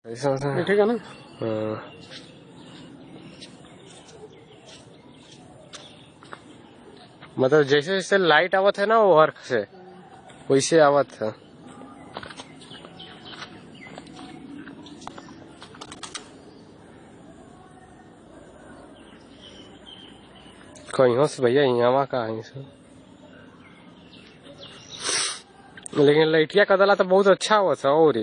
ठीक है ना। मतलब जैसे जैसे लाइट आवत है ना वो अर्क से वैसे आवत है। कहीं से भैया यहाँ का है से। लेकिन लाइटिया कदला तो बहुत अच्छा हुआ था। और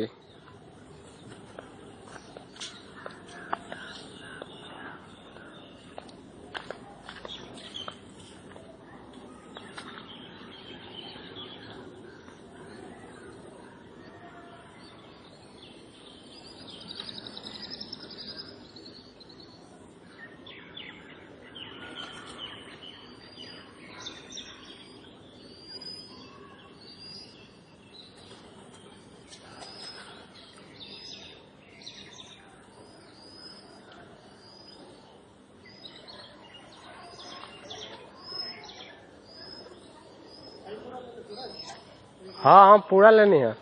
हाँ हाँ पूरा लेनी है।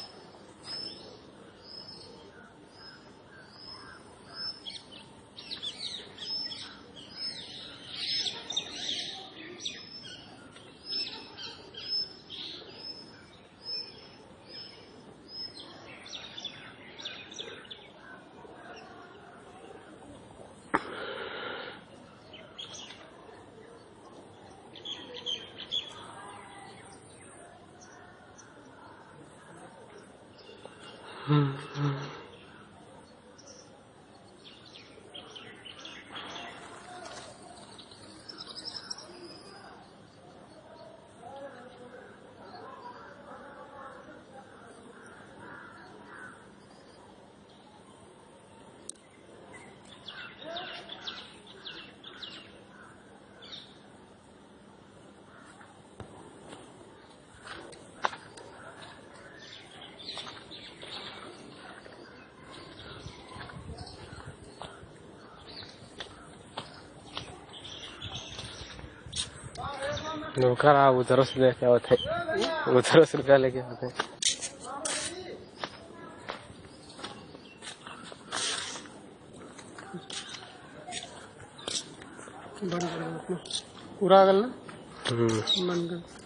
रुका उधर से लेके आते, उधर से रुपया लेके आते। पूरा गल ना बंद कर।